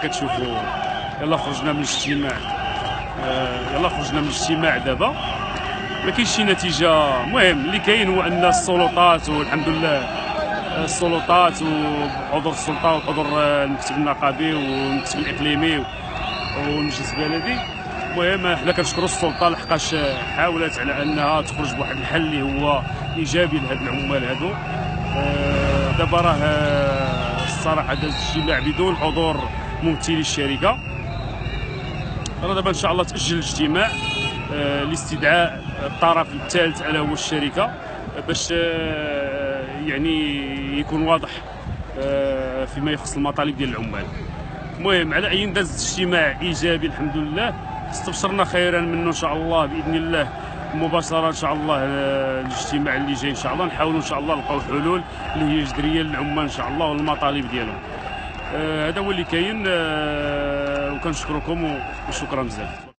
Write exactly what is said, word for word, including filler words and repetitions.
كتشوفوا يلا خرجنا من الاجتماع آه يلا خرجنا من الاجتماع دابا ما كاينش شي نتيجه. المهم اللي كاين هو ان السلطات والحمد لله السلطات وحضور السلطه وحضور المكتب النقابي والمكتب الاقليمي والمجلس البلدي. المهم حنا كنشكروا السلطه لحقاش حاولت على انها تخرج بواحد الحل اللي هو ايجابي لهاد العمال هادو. آه دابا راه الصراحه داز اجتماع بدون حضور ممثلي الشركه. راه دابا ان شاء الله تاجل الاجتماع آه لاستدعاء الطرف الثالث على هو الشركه باش آه يعني يكون واضح آه فيما يخص المطالب ديال العمال. المهم على اي داز اجتماع ايجابي الحمد لله، استبشرنا خيرا منه ان شاء الله باذن الله. مباشره ان شاء الله الاجتماع اللي جاي ان شاء الله نحاولوا ان شاء الله نلقاو حلول اللي هي جذريه للعمال ان شاء الله والمطالب ديالهم. آه هذا هو اللي كاين. آه وكنشكركم وشكرا بزاف.